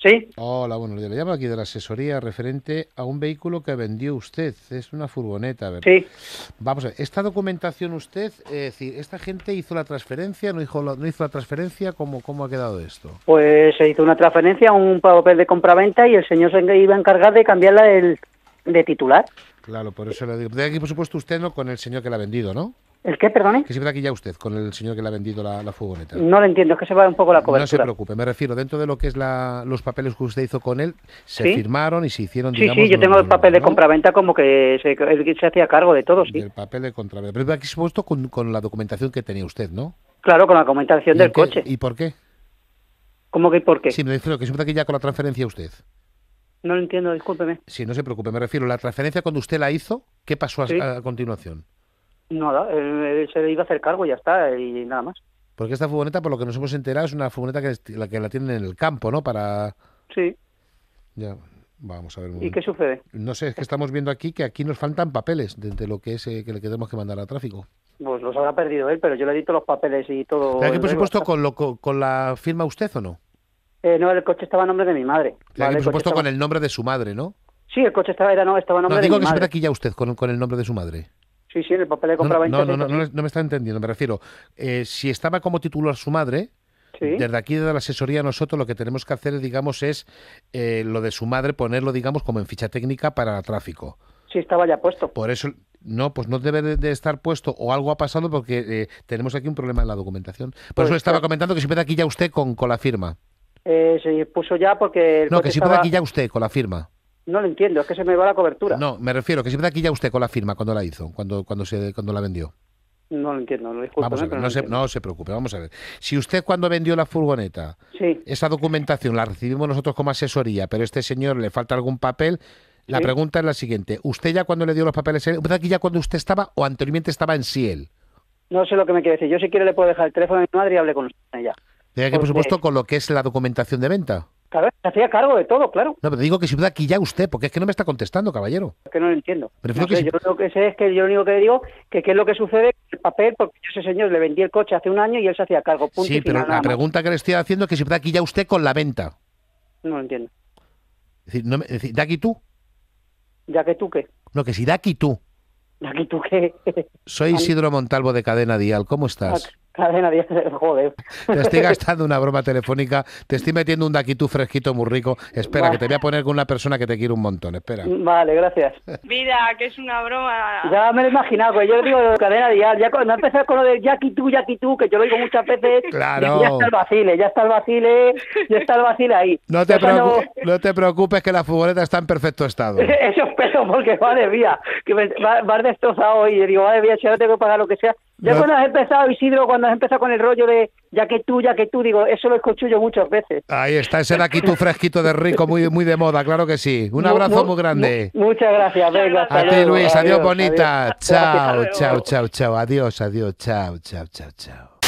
Sí, Hola, bueno, le llamo aquí de la asesoría referente a un vehículo que vendió usted. Es una furgoneta. A ver, sí. vamos a ver, esta documentación usted, es decir, ¿esta gente hizo la transferencia, no hizo la transferencia? ¿Cómo ha quedado esto? Pues se hizo una transferencia, un papel de compraventa y el señor se iba a encargar de cambiarla de titular. Claro, por eso le digo. De aquí, por supuesto, usted no con el señor que la ha vendido, ¿no? ¿El qué, perdone? Que siempre aquí ya usted con el señor que le ha vendido la furgoneta. No lo entiendo, es que se va un poco la No se cobertura. preocupe, me refiero, dentro de lo que es los papeles que usted hizo con él, se ¿Sí? firmaron y se hicieron, Sí, sí, digamos, yo tengo el papel de ¿no? compraventa como que él se hacía cargo de todo, sí. Del papel de contraventa. Pero aquí se ha puesto con la documentación que tenía usted, ¿no? Claro, con la comentación ¿Y en del qué? coche. ¿Y por qué? ¿Cómo que y por qué? Sí, me refiero que siempre aquí ya con la transferencia usted. No lo entiendo, discúlpeme. Sí, no se preocupe, me refiero, la transferencia cuando usted la hizo, ¿qué pasó Sí, a continuación? nada, él se le iba a hacer cargo y ya está, y nada más. Porque esta furgoneta, por lo que nos hemos enterado, es una furgoneta que la tienen en el campo, ¿no? Para... Sí, Ya, vamos a ver un ¿y qué momento. sucede? No sé, es que estamos viendo aquí que aquí nos faltan papeles de lo que es que le tenemos que mandar a tráfico. Pues los habrá perdido él, pero yo le edito los papeles y ¿Tiene todo aquí, en por regla. supuesto, con la firma usted o no? No, el coche estaba a nombre de mi madre, Tiene aquí, ¿vale? por El coche supuesto, con estaba... el nombre de su madre, ¿no? Sí, el coche estaba, no, estaba a No, nombre de digo mi que siempre madre. aquí ya usted con el nombre de su madre. Sí, sí, en el papel de No, no, compraventa no, se no, hizo no, así. no me está entendiendo. Me refiero, si estaba como titular su madre, Sí, desde aquí, desde la asesoría, nosotros lo que tenemos que hacer, digamos, es lo de su madre, ponerlo, digamos, como en ficha técnica para tráfico. sí estaba ya puesto. Por eso, no, pues no debe de estar puesto o algo ha pasado porque tenemos aquí un problema en la documentación. Por eso le Pues estaba comentando que siempre de aquí ya usted con la firma. se puso ya porque el No, que coche siempre de estaba... aquí ya usted con la firma. No lo entiendo, es que se me va la cobertura. No, me refiero que siempre de aquí ya usted con la firma cuando la hizo, cuando la vendió. No lo entiendo, no, Vamos a discúlpeme, ver, pero no lo entiendo. no se preocupe, vamos a ver. Si usted cuando vendió la furgoneta, Sí, esa documentación la recibimos nosotros como asesoría, pero a este señor le falta algún papel, la sí. pregunta es la siguiente. ¿Usted ya cuando le dio los papeles, de aquí ya cuando usted estaba o anteriormente estaba en Ciel? No sé lo que me quiere decir. Yo si quiere le puedo dejar el teléfono a mi madre y hable con usted ella. Tiene que, por Porque, supuesto, con lo que es la documentación de venta. claro, se hacía cargo de todo, claro. No, pero digo que si de aquí ya usted, porque es que no me está contestando, caballero. Es que no lo entiendo. Prefiero No que sé, si... yo lo que sé es que yo lo único que digo que qué es lo que sucede con el papel, porque yo a ese señor le vendí el coche hace un año y él se hacía cargo, punto Sí, y pero final, la nada más. pregunta que le estoy haciendo es que si de aquí ya usted con la venta. No lo entiendo. Es decir, es decir, ¿de aquí tú? Ya que tú qué, No, que si de aquí tú. ya que tú qué. Soy Isidro Montalvo de Cadena Dial, ¿cómo estás? Cadena 10, joder. Te estoy gastando una broma telefónica, te estoy metiendo un daquitú fresquito muy rico. Espera, que te voy a poner con una persona que te quiere un montón, espera. Vale, gracias. Vida, que es una broma. Ya me lo he imaginado, pues yo digo cadena dial, ya cuando empecé con lo del Jackie tú, que yo lo digo muchas veces, digo, Claro, ya está el vacile, ya está el vacile ahí. Entonces, cuando- no te preocupes que la furgoneta está en perfecto estado. eso espero, porque madre mía, que vas destrozado hoy, y digo, madre mía, si ahora tengo que pagar lo que sea. Ya No, cuando has empezado, Isidro, cuando has empezado con el rollo de ya que tú, digo, eso lo escucho yo muchas veces. ahí está ese daquitú fresquito de rico, muy de moda, claro que sí. Un abrazo muy grande. Muchas gracias, venga, hasta A ti, luego. Luis, adiós Adiós, bonita. adiós. Chao, Gracias. chao, chao, chao. Adiós, adiós, chao, chao, chao, chao.